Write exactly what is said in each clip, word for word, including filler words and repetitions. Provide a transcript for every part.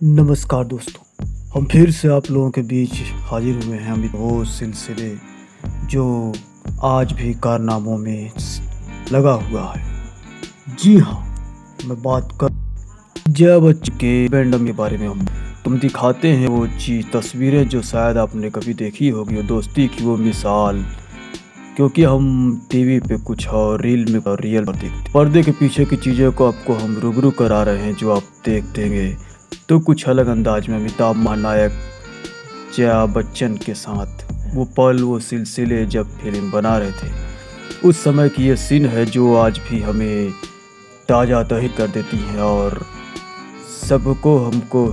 नमस्कार दोस्तों, हम फिर से आप लोगों के बीच हाजिर हुए हैं। अभी वो सिलसिले जो आज भी कारनामों में लगा हुआ है। जी हाँ, मैं बात कर जय बच्चन के बैंडम के बारे में। हम तुम दिखाते हैं वो चीज़ तस्वीरें जो शायद आपने कभी देखी होगी, वो दोस्ती की वो मिसाल। क्योंकि हम टीवी पे कुछ और रील में और रियल पर देखते, पर्दे के पीछे की चीज़ों को आपको हम रूबरू करा रहे हैं, जो आप देख देंगे तो कुछ अलग अंदाज में। अमिताभ महानायक जया बच्चन के साथ वो पल, वो सिलसिले जब फिल्म बना रहे थे, उस समय की ये सीन है जो आज भी हमें ताज़ा तहरीर कर देती है और सबको हमको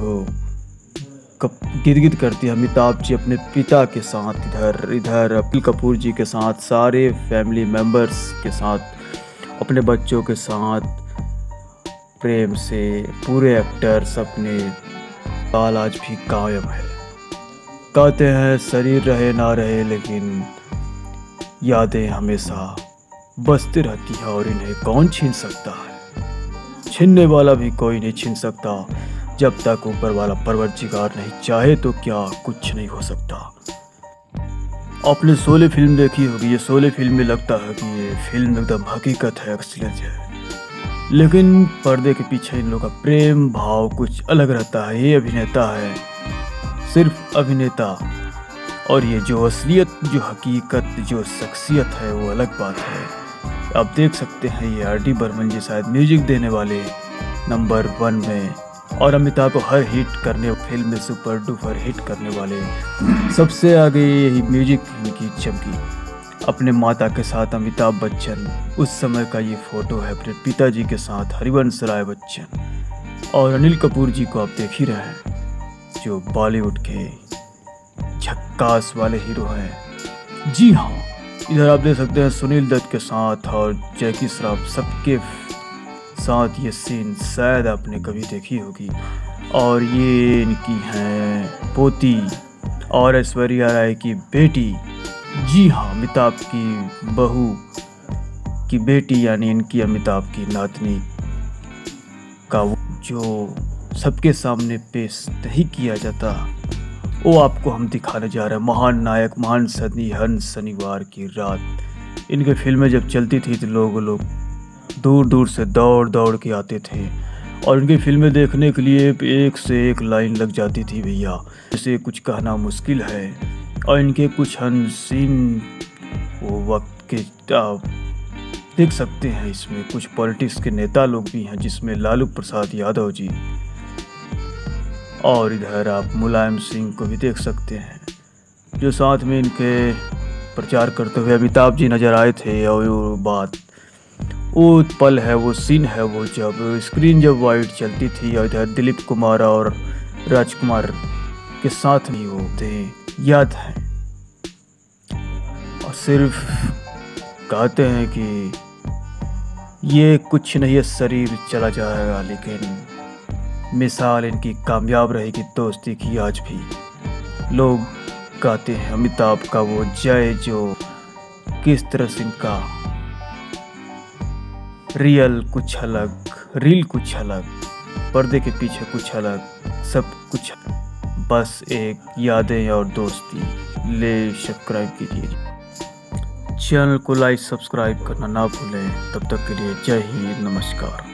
गिद-गिद करती है। अमिताभ जी अपने पिता के साथ, इधर इधर अनिल कपूर जी के साथ, सारे फैमिली मेम्बर्स के साथ, अपने बच्चों के साथ प्रेम से पूरे एक्टर्स अपने बाल आज भी कायम है। कहते हैं शरीर रहे ना रहे, लेकिन यादें हमेशा बसती रहती हैं और इन्हें कौन छीन सकता है। छीनने वाला भी कोई नहीं छीन सकता, जब तक ऊपर वाला परवरदिगार नहीं चाहे तो क्या कुछ नहीं हो सकता। आपने शोले फिल्म देखी होगी। ये शोले फिल्म में लगता है कि ये फिल्म एकदम हकीकत है, असलियत है, लेकिन पर्दे के पीछे इन लोगों का प्रेम भाव कुछ अलग रहता है। ये अभिनेता है, सिर्फ अभिनेता, और ये जो असलियत, जो हकीकत, जो शख्सियत है, वो अलग बात है। आप देख सकते हैं ये आर डी बर्मन जी शायद म्यूजिक देने वाले नंबर वन में, और अमिताभ को हर हिट करने, फिल्म में सुपर डुपर हिट करने वाले सबसे आगे यही म्यूजिक इनकी चमकी। अपने माता के साथ अमिताभ बच्चन, उस समय का ये फोटो है अपने पिताजी के साथ हरिवंश राय बच्चन, और अनिल कपूर जी को आप देख ही रहे हैं, जो बॉलीवुड के झक्कास वाले हीरो हैं। जी हाँ, इधर आप देख सकते हैं सुनील दत्त के साथ और जैकी श्रॉफ, सबके साथ ये सीन शायद आपने कभी देखी होगी। और ये इनकी हैं पोती और ऐश्वर्या राय की बेटी। जी हाँ, अमिताभ की बहू की बेटी, यानी इनकी अमिताभ की नातनी का जो सबके सामने पेश नहीं किया जाता, वो आपको हम दिखाने जा रहे हैं। महान नायक, महान सनी हंस, शनिवार की रात इनके फिल्में जब चलती थी तो लोग लोग दूर दूर से दौड़ दौड़ के आते थे, और इनकी फिल्में देखने के लिए एक से एक लाइन लग जाती थी भैया, जिसे कुछ कहना मुश्किल है। और इनके कुछ हसीन वो वक्त के आप देख सकते हैं, इसमें कुछ पॉलिटिक्स के नेता लोग भी हैं, जिसमें लालू प्रसाद यादव जी, और इधर आप मुलायम सिंह को भी देख सकते हैं, जो साथ में इनके प्रचार करते हुए अमिताभ जी नज़र आए थे। और वो बात, वो पल है, वो सीन है, वो जब स्क्रीन जब वाइट चलती थी, और इधर दिलीप कुमार और राजकुमार के साथ ही वो थे, याद है। और सिर्फ कहते हैं कि ये कुछ नहीं है, शरीर चला जाएगा, लेकिन मिसाल इनकी कामयाब रहेगी दोस्ती की। आज भी लोग गाते हैं अमिताभ का वो जय, जो किस तरह से इनका रियल कुछ अलग, रील कुछ अलग, पर्दे के पीछे कुछ अलग, सब कुछ बस एक यादें और दोस्ती। ले सब्सक्राइब कीजिए, चैनल को लाइक सब्सक्राइब करना ना भूलें। तब तक के लिए जय हिंद, नमस्कार।